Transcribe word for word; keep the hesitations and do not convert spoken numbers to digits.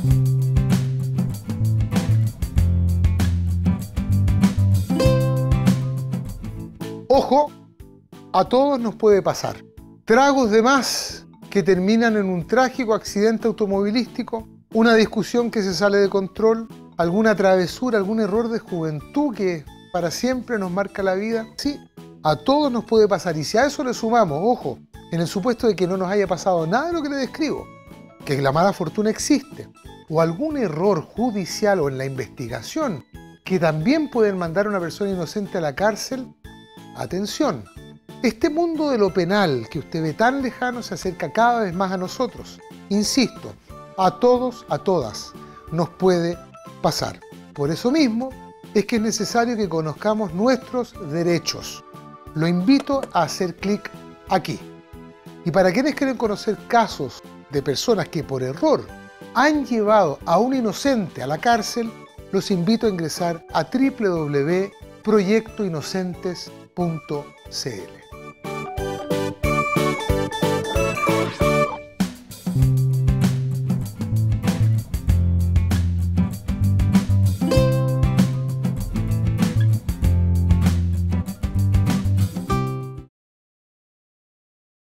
Ojo, a todos nos puede pasar. Tragos de más que terminan en un trágico accidente automovilístico, una discusión que se sale de control, alguna travesura, algún error de juventud que para siempre nos marca la vida. Sí, a todos nos puede pasar. Y si a eso le sumamos, ojo, en el supuesto de que no nos haya pasado nada de lo que le describo, que la mala fortuna existe, o algún error judicial o en la investigación que también pueden mandar a una persona inocente a la cárcel, atención, este mundo de lo penal que usted ve tan lejano se acerca cada vez más a nosotros. Insisto, a todos, a todas, nos puede pasar. Por eso mismo es que es necesario que conozcamos nuestros derechos. Lo invito a hacer clic aquí. Y para quienes quieren conocer casos de personas que por error han llevado a un inocente a la cárcel, los invito a ingresar a w w w punto proyecto inocentes punto c l.